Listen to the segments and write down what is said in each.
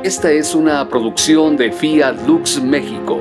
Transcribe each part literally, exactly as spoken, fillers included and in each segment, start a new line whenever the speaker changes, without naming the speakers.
Esta es una producción de Fiat Lux México.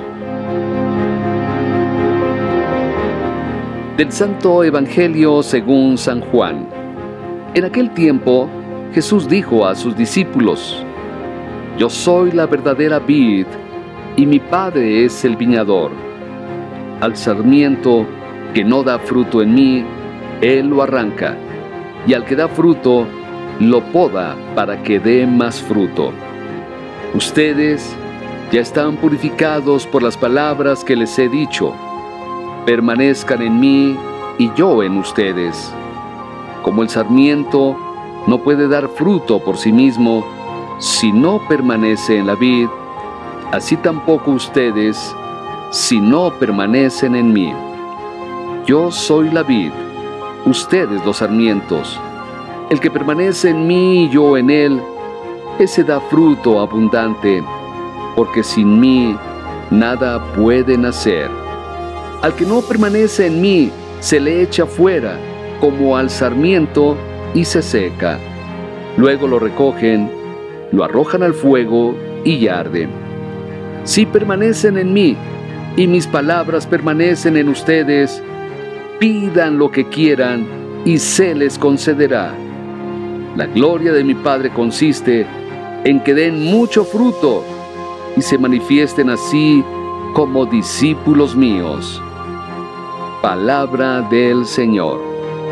Del Santo Evangelio según San Juan. En aquel tiempo, Jesús dijo a sus discípulos: Yo soy la verdadera vid, y mi Padre es el viñador. Al sarmiento que no da fruto en mí, Él lo arranca, y al que da fruto, lo poda para que dé más fruto. Ustedes ya están purificados por las palabras que les he dicho. Permanezcan en mí y yo en ustedes. Como el sarmiento no puede dar fruto por sí mismo si no permanece en la vid, así tampoco ustedes si no permanecen en mí. Yo soy la vid, ustedes los sarmientos. El que permanece en mí y yo en él, ese da fruto abundante, porque sin mí nada puede nacer. Al que no permanece en mí, se le echa fuera, como al sarmiento, y se seca. Luego lo recogen, lo arrojan al fuego y arde. Si permanecen en mí, y mis palabras permanecen en ustedes, pidan lo que quieran, y se les concederá. La gloria de mi Padre consiste en que den mucho fruto, y se manifiesten así como discípulos míos. Palabra del Señor.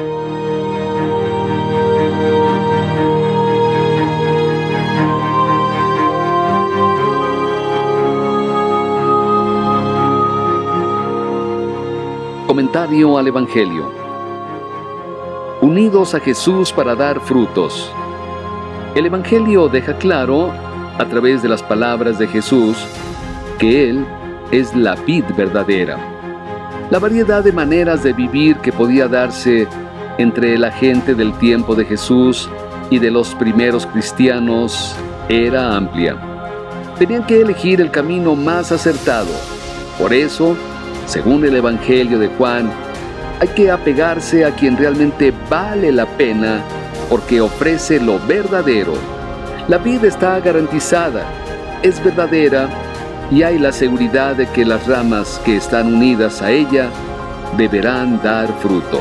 Comentario al Evangelio. Unidos a Jesús para dar frutos. El Evangelio deja claro, a través de las palabras de Jesús, que Él es la vid verdadera. La variedad de maneras de vivir que podía darse entre la gente del tiempo de Jesús y de los primeros cristianos era amplia. Tenían que elegir el camino más acertado. Por eso, según el Evangelio de Juan, hay que apegarse a quien realmente vale la pena porque ofrece lo verdadero. La vida está garantizada, es verdadera, y hay la seguridad de que las ramas que están unidas a ella deberán dar fruto.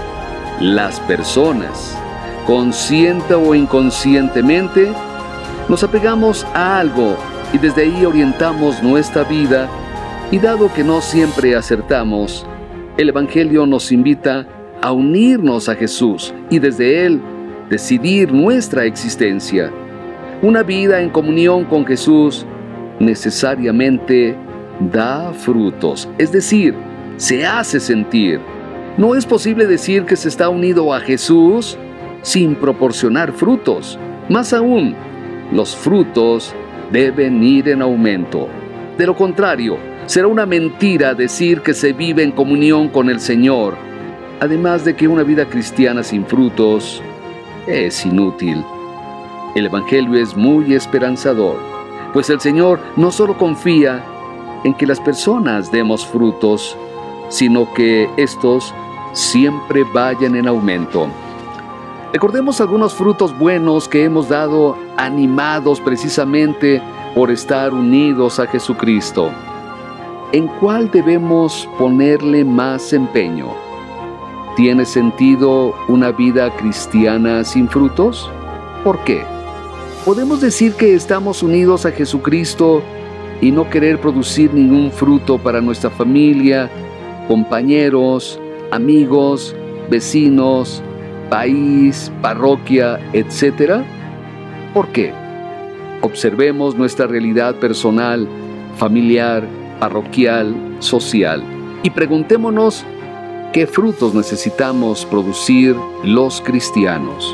Las personas, consciente o inconscientemente, nos apegamos a algo y desde ahí orientamos nuestra vida, y dado que no siempre acertamos, el Evangelio nos invita a unirnos a Jesús y desde Él decidir nuestra existencia. Una vida en comunión con Jesús necesariamente da frutos, es decir, se hace sentir. No es posible decir que se está unido a Jesús sin proporcionar frutos. Más aún, los frutos deben ir en aumento. De lo contrario, será una mentira decir que se vive en comunión con el Señor, además de que una vida cristiana sin frutos es inútil. El Evangelio es muy esperanzador, pues el Señor no solo confía en que las personas demos frutos, sino que estos siempre vayan en aumento. Recordemos algunos frutos buenos que hemos dado animados precisamente por estar unidos a Jesucristo. ¿En cuál debemos ponerle más empeño? ¿Tiene sentido una vida cristiana sin frutos? ¿Por qué? ¿Podemos decir que estamos unidos a Jesucristo y no querer producir ningún fruto para nuestra familia, compañeros, amigos, vecinos, país, parroquia, etcétera? ¿Por qué? Observemos nuestra realidad personal, familiar, parroquial, social, y preguntémonos qué frutos necesitamos producir los cristianos.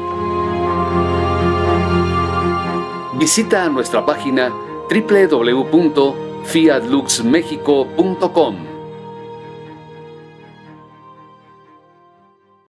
Visita nuestra página doble u doble u doble u punto fiat lux mexico punto com.